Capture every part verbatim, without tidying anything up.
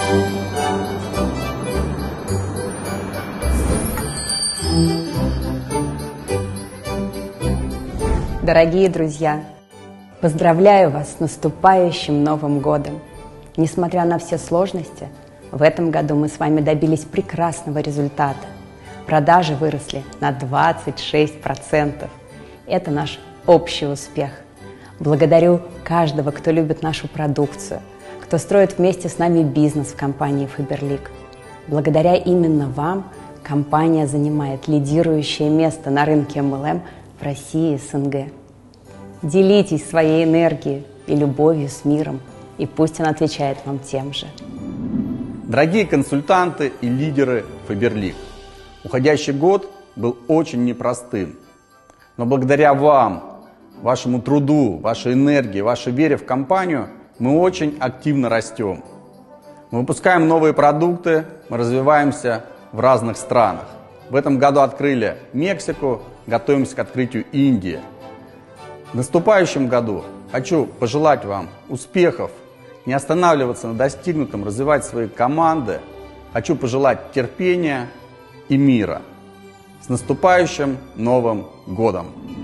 Дорогие друзья, поздравляю вас с наступающим Новым годом! Несмотря на все сложности, в этом году мы с вами добились прекрасного результата. Продажи выросли на двадцать шесть процентов. Это наш общий успех. Благодарю каждого, кто любит нашу продукцию, кто строит вместе с нами бизнес в компании Faberlic. Благодаря именно вам компания занимает лидирующее место на рынке эм эл эм в России и эс эн гэ. Делитесь своей энергией и любовью с миром, и пусть он отвечает вам тем же. Дорогие консультанты и лидеры Faberlic, уходящий год был очень непростым, но благодаря вам, вашему труду, вашей энергии, вашей вере в компанию мы очень активно растем. Мы выпускаем новые продукты, мы развиваемся в разных странах. В этом году открыли Мексику, готовимся к открытию Индии. В наступающем году хочу пожелать вам успехов, не останавливаться на достигнутом, развивать свои команды. Хочу пожелать терпения и мира. С наступающим Новым годом!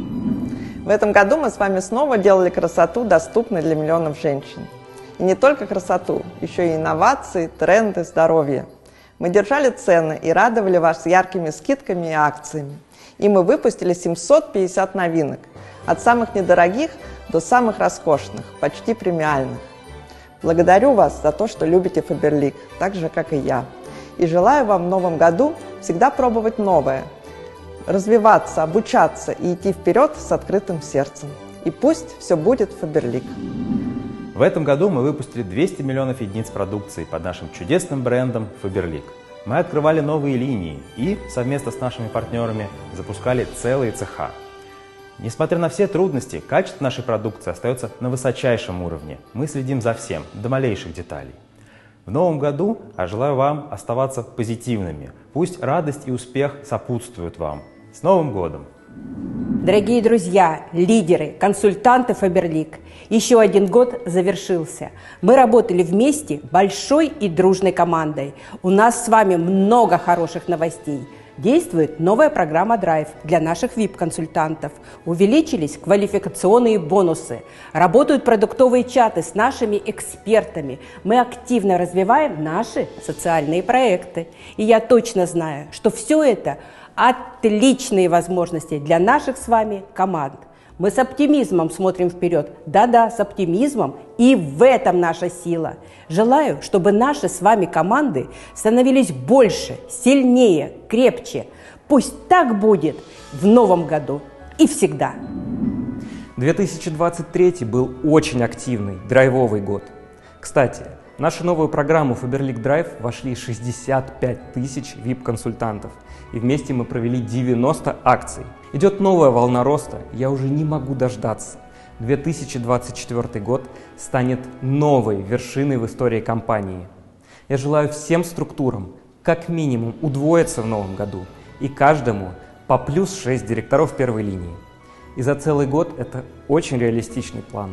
В этом году мы с вами снова делали красоту, доступной для миллионов женщин. И не только красоту, еще и инновации, тренды, здоровье. Мы держали цены и радовали вас яркими скидками и акциями. И мы выпустили семьсот пятьдесят новинок. От самых недорогих до самых роскошных, почти премиальных. Благодарю вас за то, что любите Faberlic, так же, как и я. И желаю вам в новом году всегда пробовать новое, развиваться, обучаться и идти вперед с открытым сердцем. И пусть все будет Faberlic. В этом году мы выпустили двести миллионов единиц продукции под нашим чудесным брендом Faberlic. Мы открывали новые линии и совместно с нашими партнерами запускали целые цеха. Несмотря на все трудности, качество нашей продукции остается на высочайшем уровне. Мы следим за всем, до малейших деталей. В новом году я желаю вам оставаться позитивными. Пусть радость и успех сопутствуют вам. С Новым годом! Дорогие друзья, лидеры, консультанты Faberlic, еще один год завершился. Мы работали вместе большой и дружной командой. У нас с вами много хороших новостей. Действует новая программа Drive для наших ви ай пи-консультантов. Увеличились квалификационные бонусы. Работают продуктовые чаты с нашими экспертами. Мы активно развиваем наши социальные проекты. И я точно знаю, что все это отличные возможности для наших с вами команд. Мы с оптимизмом смотрим вперед. Да-да, с оптимизмом. И в этом наша сила. Желаю, чтобы наши с вами команды становились больше, сильнее, крепче. Пусть так будет в новом году и всегда. две тысячи двадцать третий был очень активный, драйвовый год. Кстати, в нашу новую программу Faberlic Drive вошли шестьдесят пять тысяч ви ай пи-консультантов. И вместе мы провели девяносто акций. Идет новая волна роста, я уже не могу дождаться. две тысячи двадцать четвёртый год станет новой вершиной в истории компании. Я желаю всем структурам как минимум удвоиться в новом году и каждому по плюс шесть директоров первой линии. И за целый год это очень реалистичный план.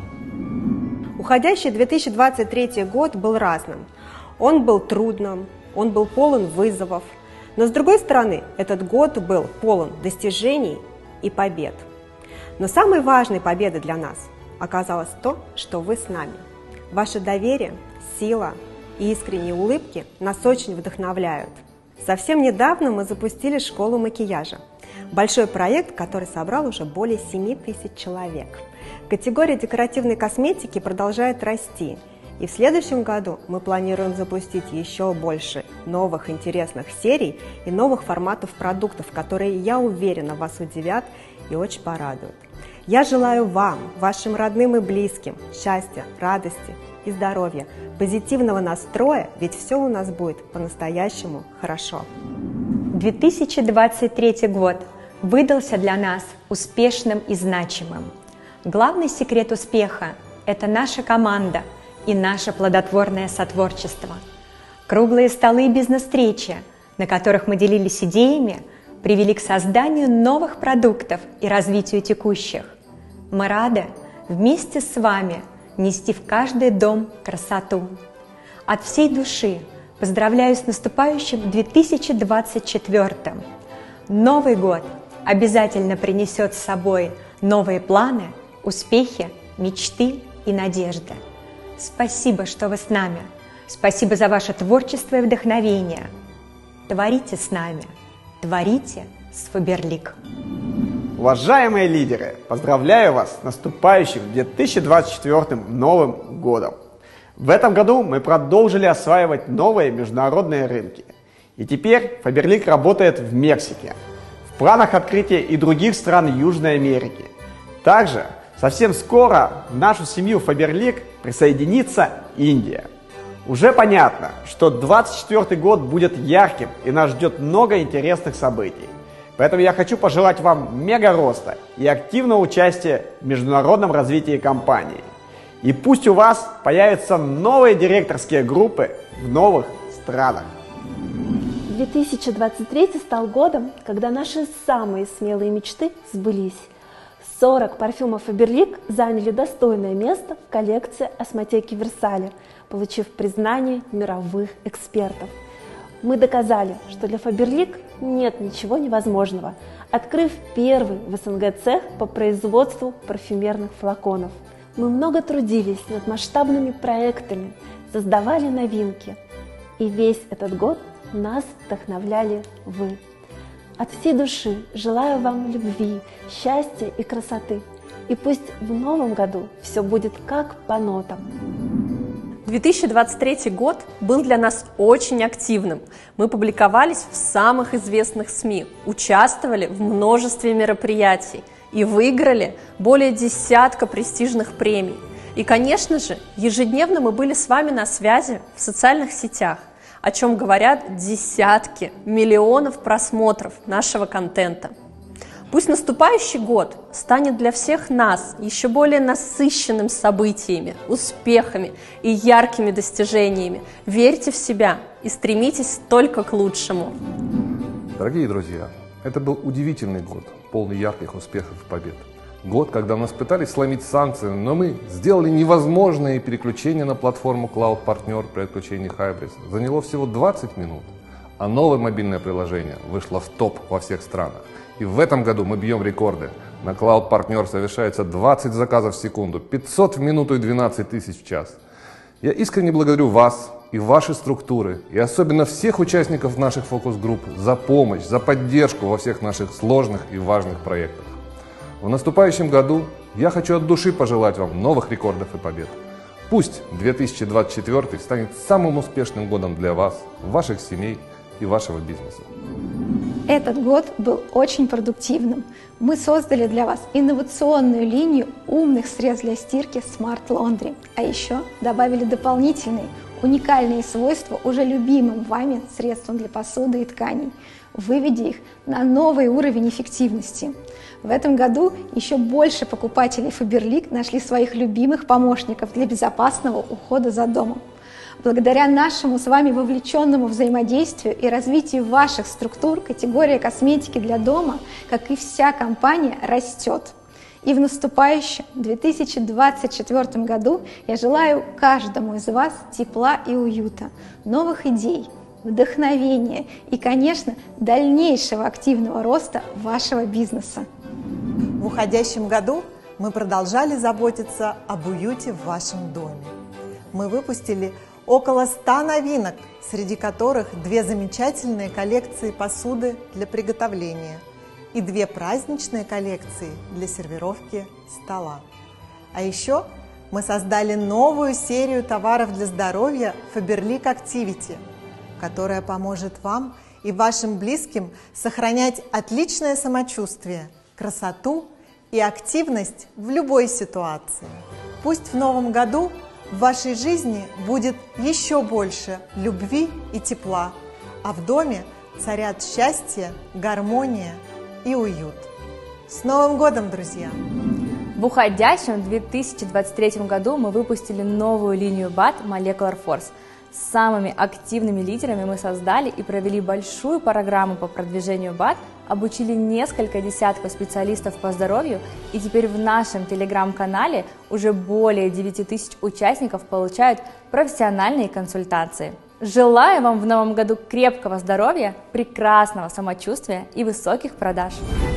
Уходящий две тысячи двадцать третий год был разным. Он был трудным, он был полон вызовов. Но с другой стороны, этот год был полон достижений и побед. Но самой важной победой для нас оказалось то, что вы с нами. Ваше доверие, сила и искренние улыбки нас очень вдохновляют. Совсем недавно мы запустили школу макияжа. Большой проект, который собрал уже более семи тысяч человек. Категория декоративной косметики продолжает расти. И в следующем году мы планируем запустить еще больше новых интересных серий и новых форматов продуктов, которые, я уверена, вас удивят и очень порадуют. Я желаю вам, вашим родным и близким счастья, радости и здоровья, позитивного настроя, ведь все у нас будет по-настоящему хорошо. две тысячи двадцать третий год выдался для нас успешным и значимым. Главный секрет успеха – это наша команда и наше плодотворное сотворчество. Круглые столы и бизнес-встречи, на которых мы делились идеями, привели к созданию новых продуктов и развитию текущих. Мы рады вместе с вами нести в каждый дом красоту. От всей души Поздравляю с наступающим две тысячи двадцать четвёртым. Новый год обязательно принесет с собой новые планы, успехи, мечты и надежды. Спасибо, что вы с нами. Спасибо за ваше творчество и вдохновение. Творите с нами. Творите с Фаберлик. Уважаемые лидеры, поздравляю вас с наступающим две тысячи двадцать четвёртым Новым годом. В этом году мы продолжили осваивать новые международные рынки. И теперь Фаберлик работает в Мексике. В планах открытия и других стран Южной Америки. Также совсем скоро в нашу семью Фаберлик присоединится Индия. Уже понятно, что двадцать четвёртый год будет ярким и нас ждет много интересных событий. Поэтому я хочу пожелать вам мега роста и активного участия в международном развитии компании. И пусть у вас появятся новые директорские группы в новых странах. две тысячи двадцать третий стал годом, когда наши самые смелые мечты сбылись. сорок парфюмов Фаберлик заняли достойное место в коллекции Осмотеки Версаля, получив признание мировых экспертов. Мы доказали, что для Фаберлик нет ничего невозможного, открыв первый в СНГ цех по производству парфюмерных флаконов. Мы много трудились над масштабными проектами, создавали новинки. И весь этот год нас вдохновляли вы. От всей души желаю вам любви, счастья и красоты. И пусть в новом году все будет как по нотам. две тысячи двадцать третий год был для нас очень активным. Мы публиковались в самых известных СМИ, участвовали в множестве мероприятий и выиграли более десятка престижных премий. И, конечно же, ежедневно мы были с вами на связи в социальных сетях, о чем говорят десятки миллионов просмотров нашего контента. Пусть наступающий год станет для всех нас еще более насыщенным событиями, успехами и яркими достижениями. Верьте в себя и стремитесь только к лучшему. Дорогие друзья, это был удивительный год, полный ярких успехов и побед. Год, когда нас пытались сломить санкции, но мы сделали невозможное переключение на платформу Cloud Partner при отключении Hybris. Заняло всего двадцать минут, а новое мобильное приложение вышло в топ во всех странах. И в этом году мы бьем рекорды. На Cloud Partner совершается двадцать заказов в секунду, пятьсот в минуту и двенадцать тысяч в час. Я искренне благодарю вас и ваши структуры, и особенно всех участников наших фокус-групп за помощь, за поддержку во всех наших сложных и важных проектах. В наступающем году я хочу от души пожелать вам новых рекордов и побед. Пусть две тысячи двадцать четвёртый станет самым успешным годом для вас, ваших семей и вашего бизнеса. Этот год был очень продуктивным. Мы создали для вас инновационную линию умных средств для стирки Smart Laundry, а еще добавили дополнительные уникальные свойства уже любимым вами средствам для посуды и тканей, выведя их на новый уровень эффективности. В этом году еще больше покупателей Фаберлик нашли своих любимых помощников для безопасного ухода за домом. Благодаря нашему с вами вовлеченному взаимодействию и развитию ваших структур, категория косметики для дома, как и вся компания, растет. И в наступающем две тысячи двадцать четвёртом году я желаю каждому из вас тепла и уюта, новых идей, вдохновения и, конечно, дальнейшего активного роста вашего бизнеса. В уходящем году мы продолжали заботиться об уюте в вашем доме. Мы выпустили около ста новинок, среди которых две замечательные коллекции посуды для приготовления и две праздничные коллекции для сервировки стола. А еще мы создали новую серию товаров для здоровья Faberlic Activity, которая поможет вам и вашим близким сохранять отличное самочувствие, красоту и активность в любой ситуации. Пусть в новом году в вашей жизни будет еще больше любви и тепла, а в доме царят счастье, гармония и уют. С Новым годом, друзья! В уходящем две тысячи двадцать третьем году мы выпустили новую линию бат Molecular Force. С самыми активными лидерами мы создали и провели большую программу по продвижению бат, обучили несколько десятков специалистов по здоровью, и теперь в нашем телеграм-канале уже более девяти тысяч участников получают профессиональные консультации. Желаю вам в новом году крепкого здоровья, прекрасного самочувствия и высоких продаж!